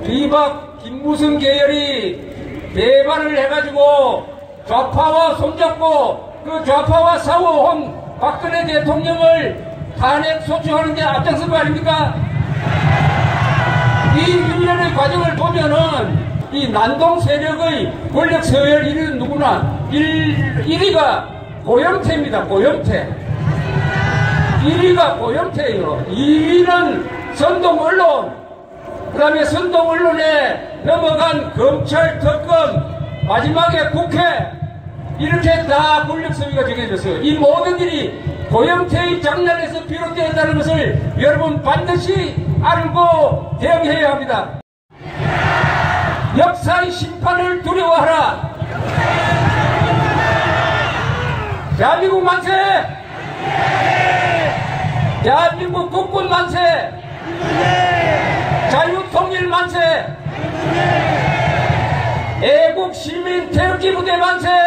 비박 김무성 계열이 배반을 해가지고 좌파와 손잡고 그 좌파와 싸워온 박근혜 대통령을 탄핵 소추하는 데 앞장선 거 아닙니까? 이 일련의 과정을 보면은 이 난동 세력의 권력 서열 1위는 누구나 1위가 고영태입니다. 고영태. 1위가 고영태예요. 2위는 선동 언론. 그 다음에 선동 언론에 넘어간 검찰 특검, 마지막에 국회, 이렇게 다 권력 서열가 정해졌어요. 이 모든 일이 고영태의 장난에서 비롯되었다는 것을 여러분 반드시 알고 대응해야 합니다. 역사의 심판을 두려워하라. 대한민국 만세! 대한민국 국군 만세! 자유통일 만세! 애국 시민 태극기 부대 만세!